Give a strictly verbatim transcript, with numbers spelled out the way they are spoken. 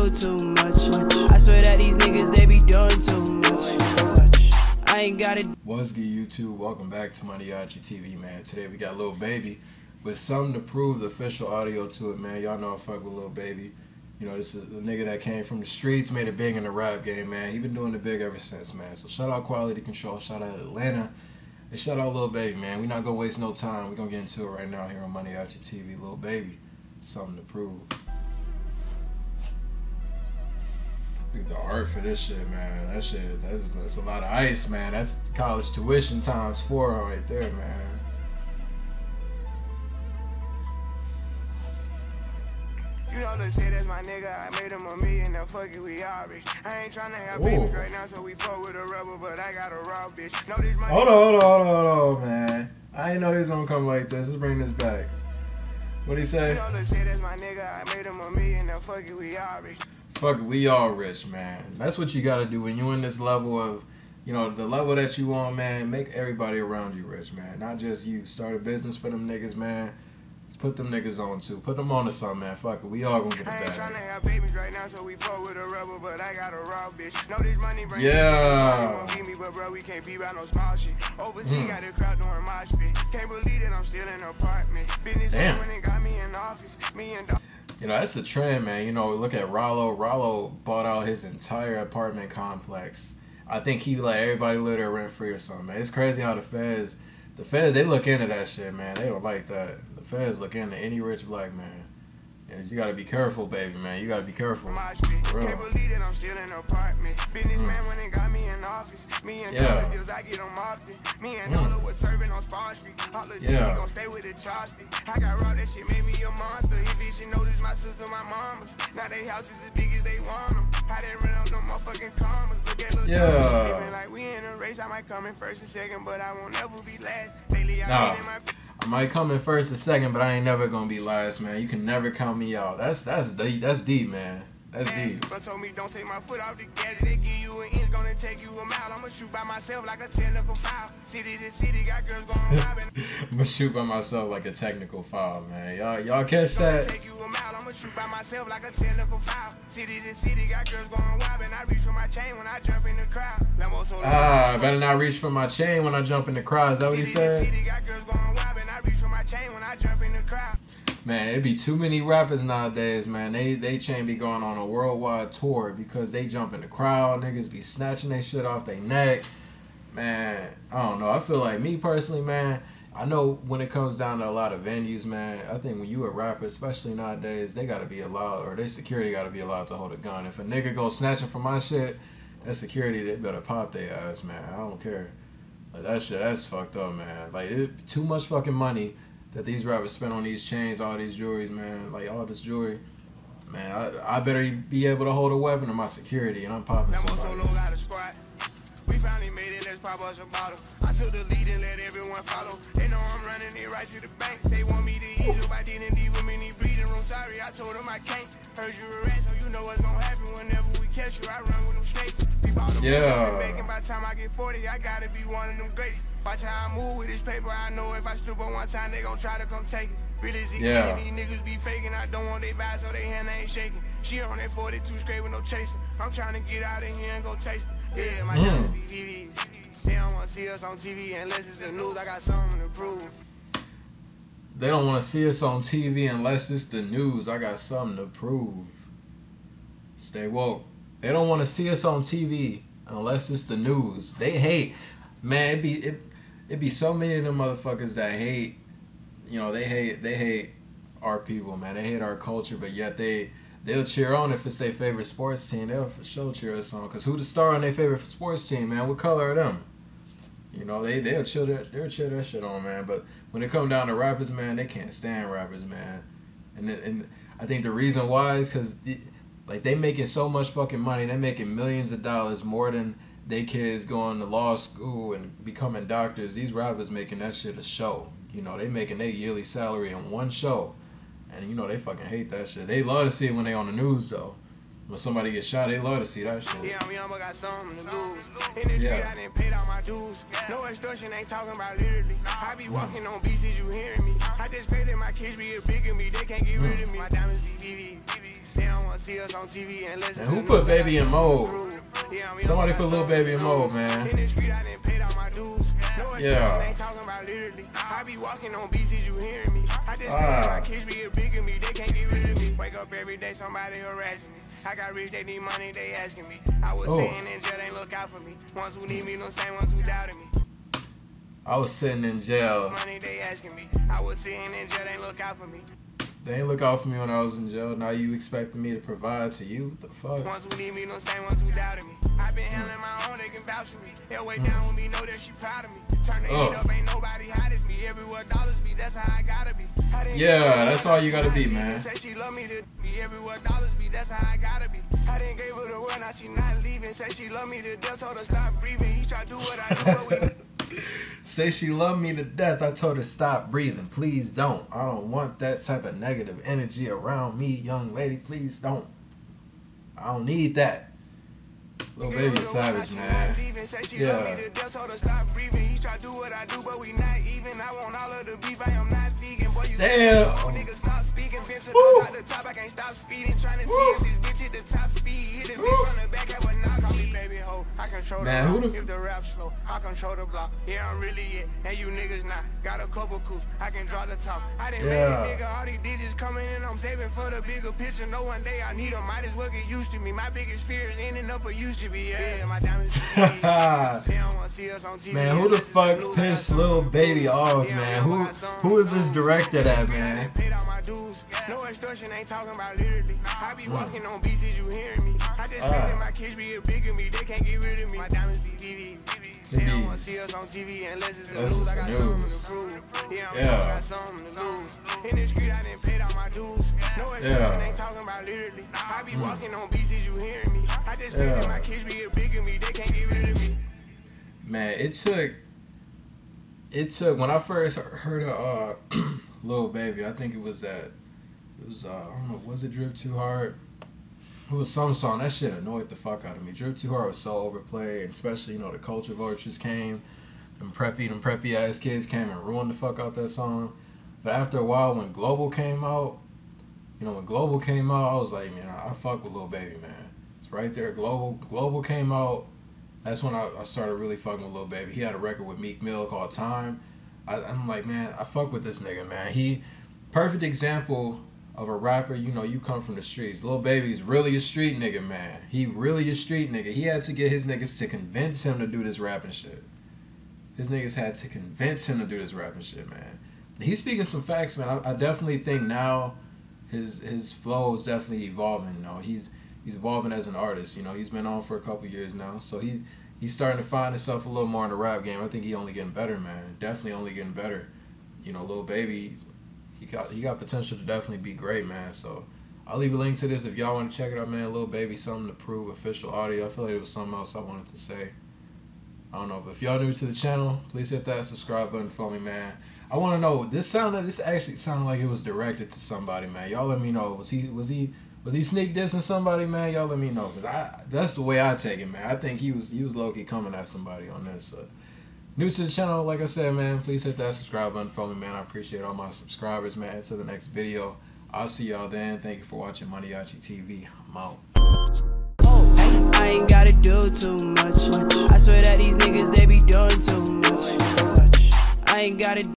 do too much. I swear that these niggas, they be doing too much. I ain't got it. What's good, YouTube? Welcome back to MANIACiTV, man. Today we got Lil Baby with something to prove, the official audio to it, man. Y'all know I fuck with Lil Baby. You know, this is a nigga that came from the streets, made it big in the rap game, man. He been doing it big ever since, man. So shout out Quality Control, shout out Atlanta, and shout out Lil Baby, man. We not gonna waste no time. We gonna get into it right now here on MANIACiTV. Lil Baby, something to prove. Look at the art for this shit, man. That shit, that's, that's a lot of ice, man. That's college tuition times four right there, man. You know, let's say that's my nigga. I made him a million, now fuck it, we all rich. I ain't tryna have babies right now, so we fuck with a rubber, but I got a raw bitch. Know this money. Hold on, hold on, hold on, hold on, man. I ain't know he was gonna come like this. Let's bring this back. What'd he say? You know, let's say that's my nigga. I made him a million, now fuck it, we all rich. Fuck it, we all rich, man. That's what you gotta do when you in this level of, you know, the level that you on, man. Make everybody around you rich, man. Not just you. Start a business for them niggas, man. Let's put them niggas on too. Put them on to something, man. Fuck it, we all gonna get it I ain't back. tryna have babies right now, so we fuck with a rubber, but I got a raw bitch. Know this money bring Yeah. me, me, but bro, we can't be about no small shit. Overseas Mm. got a crowd doing my shit. Can't believe that I'm still in apartments. Business Damn. when it got me in office. Me and dog. You know, that's the trend, man. You know, look at Rollo. Rollo bought out his entire apartment complex. I think he let everybody live there rent free or something, man. It's crazy how the feds, the feds, they look into that shit, man. They don't like that. The feds look into any rich black man. And you gotta be careful, baby, man. You gotta be careful. For real. Can't believe that I'm still in apartments. Businessman when it got me in office. Me and Yeah. Dollar deals, I get them often. Me and Dollar was serving on Spawn Street. All the Yeah. we gon' stay with the chopstick. I got raw, that shit made me a monster. He bitch, she noticed my sister, my mama's. Now they houses as big as they want them. I didn't run up no motherfucking commas. Look at little Yeah. Living like we in a race. I might come in first and second, but I won't ever be last. Lately, I Nah. been in my I might come in first or second, but I ain't never gonna be last, man. You can never count me out. That's that's deep. That's deep, man. That's deep. But told me don't take my foot off the gas. They give you an inch, gonna take you a mile. I'ma shoot by myself like a technical foul. City to city, got girls going robbing. I'm gonna shoot by myself like a technical foul, man. Y'all y'all catch that? Take you a mile. I'ma shoot by myself like a technical foul. City to city, got girls going robbing. I reach for my chain when I jump in the crowd. Ah, I better not reach for my chain when I jump in the crowd. Is that what he said? City got girls going robbing. I reach for my chain when I jump in the crowd. Man, it be too many rappers nowadays, man. They they chain be going on a worldwide tour because they jump in the crowd. Niggas be snatching their shit off their neck. Man, I don't know. I feel like me personally, man, I know when it comes down to a lot of venues, man, I think when you a rapper, especially nowadays, they gotta be allowed, or their security gotta be allowed to hold a gun. If a nigga go snatching for my shit, that security, they better pop their ass, man. I don't care. Like, that shit, that's fucked up, man. Like, it, too much fucking money that these rappers spend on these chains, all these jewelries, man. Like, all this jewelry. Man, I, I better be able to hold a weapon to my security, and I'm popping somebody. We finally made it, let's pop us a bottle. I took the lead and let everyone follow. They know I'm running it right to the bank. They want me to eat up, I didn't leave them in the breathing room. Sorry, I told them I can't. Heard you a rat, so you know what's gonna happen whenever we catch you. I run with them snakes. We bought them Yeah. making by the time I get forty, I gotta be one of them greats. Watch how I move with this paper. I know if I stoop on one time, they gon' try to come take it. Really Z, Yeah. these niggas be faking. I don't want they vibe, so they hand ain't shaking. She on that forty-two straight with no chasing. I'm trying to get out of here and go taste it. Yeah, my Mm. mm. T V. They don't want to see us on T V unless it's the news. I got something to prove. They don't want to see us on T V unless it's the news. I got something to prove. Stay woke. They don't want to see us on T V unless it's the news. They hate. Man, it be it it be so many of them motherfuckers that hate. You know, they hate they hate our people, man. They hate our culture, but yet they they'll cheer on if it's their favorite sports team. They'll for sure cheer us on. Cause who the star on their favorite sports team, man? What color are them? You know, they they'll chill that they'll chill that shit on, man. But when it come down to rappers, man, they can't stand rappers, man. And and I think the reason why is cause like they making so much fucking money. They making millions of dollars more than they kids going to law school and becoming doctors. These rappers making that shit a show. You know, they making their yearly salary in one show. And, you know, they fucking hate that shit. They love to see it when they on the news, though. When somebody gets shot, they love to see that shit. Yeah, I'm young, but got something to lose. In the street, Yeah. I didn't pay all my dues. No extortion, ain't talking about literally. I be walking on beats, is you hearing me? I just pray that my kids be a bigger me. They can't get rid of me. My diamonds be V V. They don't want to see us on T V unless And who put Baby in mode? Somebody put Lil Baby in mode, man. Yeah. I be walking on beaches, you hearing me? I just ah. my kids be bigger me, they can't get rid of me. Wake up every day, somebody harassing me. I got rich, they need money, they asking me. I was oh. sitting in jail, they look out for me. Ones who need me, no same ones who doubted me. I was sitting in jail. Money, they asking me. I was sitting in jail, they look out for me. They ain't look out for me when I was in jail. Now you expecting me to provide to you? What the fuck? Ones who need me, no same ones who doubted me. I've been handling my own, they can vouch for me. They'll wait down with me, know that she proud of me. Turn the heat up, ain't nobody hot as me. Everywhere dollars be, that's how I gotta be. Yeah, that's all you gotta be, man. Say she love me to be everywhere dollars be, that's how I gotta be. I didn't give her the word, now she not leaving. Say she love me to death, told her stop breathing. He try to do what I do, but we Say she loved me to death. I told her stop breathing. Please don't. I don't want that type of negative energy around me, young lady. Please don't. I don't need that. Lil Baby savage, man. Yeah. Damn. Woo. Man, who the if the rap slow, I control the block. Yeah, I'm really it, and you niggas not. Got a couple coups, I can draw the top. I didn't yeah. make a nigga, all these digits coming in, I'm saving for the bigger picture. No one day I need them, might as well get used to me. My biggest fear is ending up a used to be. Yeah, my diamonds. They don't want to see us on T V. Man, who the fuck pissed Lil Baby off, man? Who who is this directed at, man? No extortion, ain't talking about literally. I be walking on beaches, you hearing me? I just uh. my kids be bigger me, they can't get rid of me. My diamonds be V V. They don't want to see us on T V unless it's the news. I got something to prove. Yeah, I got something to lose. In the street, I didn't pay all my dues. No extortion, ain't talking about literally. I be walking on beaches, you hearing me? I just yeah. my kids be bigger me, they can't get rid of me. Man, it took. It took when I first heard of uh, Lil Baby. I think it was that. It was uh, I don't know. Was it Drip Too Hard? It was some song. That shit annoyed the fuck out of me. Drip Too Hard was so overplayed, and especially, you know, the culture vultures came, and preppy, and preppy ass kids came and ruined the fuck out that song. But after a while, when Global came out, you know, when Global came out, I was like, man, I, I fuck with Lil Baby, man. It's right there. Global, Global came out. That's when I, I started really fucking with Lil Baby. He had a record with Meek Mill called Time. I, I'm like, man, I fuck with this nigga, man. He, perfect example of a rapper, you know, you come from the streets. Lil Baby's really a street nigga, man. He really a street nigga. He had to get his niggas to convince him to do this rapping shit. His niggas had to convince him to do this rapping shit, man. And he's speaking some facts, man. I, I definitely think now his his flow is definitely evolving. You know, he's he's evolving as an artist. You know, he's been on for a couple years now, so he he's starting to find himself a little more in the rap game. I think he only getting better, man. Definitely only getting better. You know, Lil Baby, he got he got potential to definitely be great, man. So I'll leave a link to this if y'all want to check it out, man. Lil Baby, Something to Prove, official audio. I feel like it was something else I wanted to say. I don't know, but if y'all new to the channel, please hit that subscribe button for me, man. I want to know, this sounded, this actually sounded like it was directed to somebody, man. Y'all let me know. Was he, was he, was he sneak dissing somebody, man? Y'all let me know, cause I, that's the way I take it, man. I think he was, he was low key coming at somebody on this. So. New to the channel, like I said, man, please hit that subscribe button for me, man. I appreciate all my subscribers, man. Until the next video, I'll see y'all then. Thank you for watching MANIACiTV. I'm out. I ain't gotta do too much. I swear that these niggas, they be doing too much. I ain't gotta